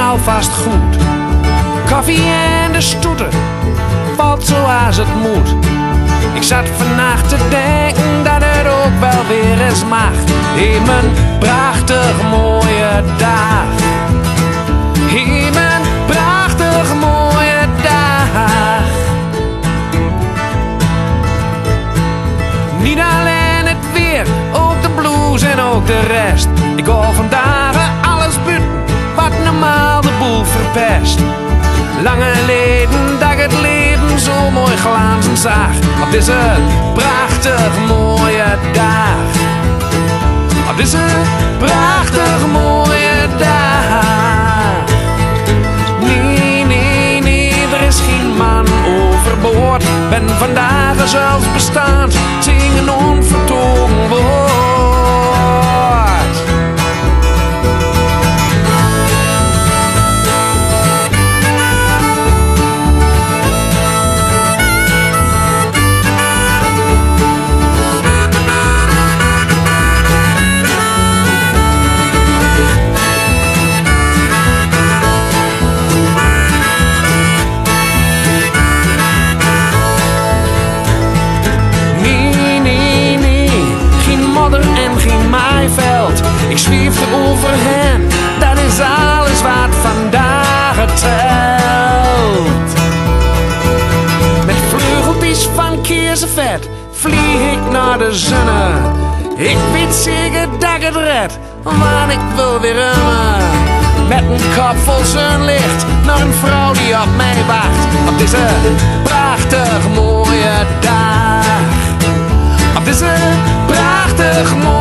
alvast goed. Koffie en de stoeten, valt zoals het moet. Ik zat vannacht te denken dat het ook wel weer eens mag. In mijn prachtig mooie dag. In mijn prachtig mooie dag. Niet alleen het weer, ook de blues en ook de rest. Ik hoor vandaag alles buiten wat normaal de boel verpest. Lange geleden dat ik het leven zo mooi glanzen zag. Op deze prachtig mooie dag. Op deze prachtig mooie dag. Nee, nee, nee, er is geen man overboord. Ben vandaag zelfs bestaand, zingen onvertogen woord. Ik zweef er overheen, dat is alles wat vandaag telt. Met vleugeltjes van keersenvet vlieg ik naar de zonne. Ik weet zeker dat ik het red, want ik wil weer remmen. Met een kop vol zonlicht naar een vrouw die op mij wacht. Op deze prachtig mooie dag. Op deze prachtig mooie dag.